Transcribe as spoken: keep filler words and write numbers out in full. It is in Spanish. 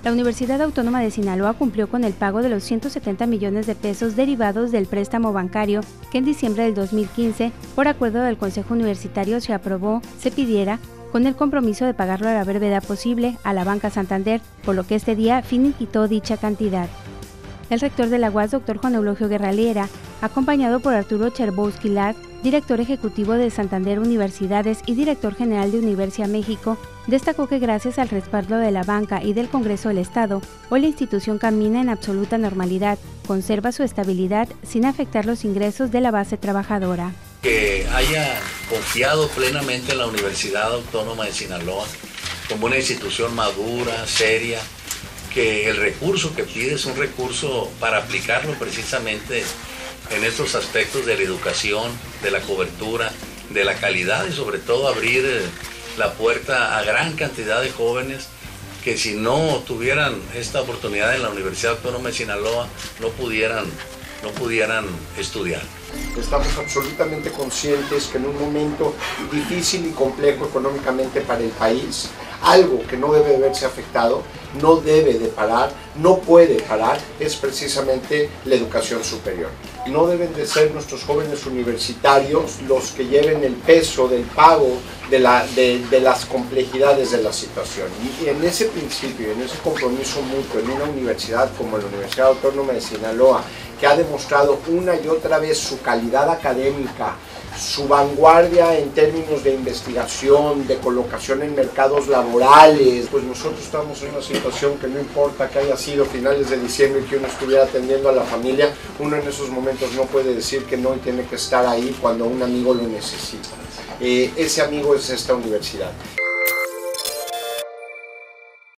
La Universidad Autónoma de Sinaloa cumplió con el pago de los ciento setenta millones de pesos derivados del préstamo bancario que en diciembre del dos mil quince, por acuerdo del Consejo Universitario, se aprobó, se pidiera, con el compromiso de pagarlo a la brevedad posible a la Banca Santander, por lo que este día finiquitó dicha cantidad. El rector de la U A S, doctor Juan Eulogio Guerra Liera, acompañado por Arturo Chervowski Lat, director ejecutivo de Santander Universidades y director general de Universia México, destacó que gracias al respaldo de la banca y del Congreso del Estado, hoy la institución camina en absoluta normalidad, conserva su estabilidad sin afectar los ingresos de la base trabajadora. Que haya confiado plenamente en la Universidad Autónoma de Sinaloa como una institución madura, seria, que el recurso que pide es un recurso para aplicarlo precisamente en estos aspectos de la educación, de la cobertura, de la calidad y sobre todo abrir la puerta a gran cantidad de jóvenes que si no tuvieran esta oportunidad en la Universidad Autónoma de Sinaloa no pudieran, no pudieran estudiar. Estamos absolutamente conscientes que en un momento difícil y complejo económicamente para el país, algo que no debe de verse afectado, no debe de parar, no puede parar, es precisamente la educación superior. No deben de ser nuestros jóvenes universitarios los que lleven el peso del pago de, la, de, de las complejidades de la situación. Y en ese principio, en ese compromiso mutuo, en una universidad como la Universidad Autónoma de Sinaloa, que ha demostrado una y otra vez su calidad académica, su vanguardia en términos de investigación, de colocación en mercados laborales, pues nosotros estamos en una situación que no importa que haya sido finales de diciembre y que uno estuviera atendiendo a la familia, uno en esos momentos no puede decir que no y tiene que estar ahí cuando un amigo lo necesita. Eh, ese amigo es esta universidad.